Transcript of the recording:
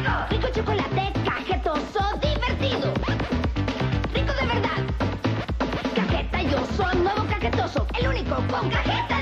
rico! Rico chocolate, cajetoso, divertido. Rico de verdad. Cajeta y Oso, nuevo cajetoso, el único con cajeta.